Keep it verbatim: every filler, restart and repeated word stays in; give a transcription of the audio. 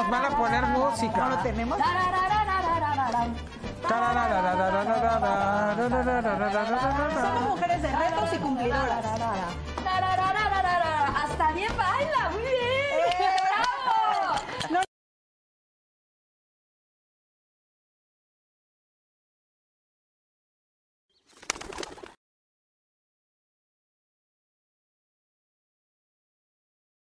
nos van a poner música. ¿No lo tenemos? Somos mujeres de retos y cumplidoras. Hasta bien, bye.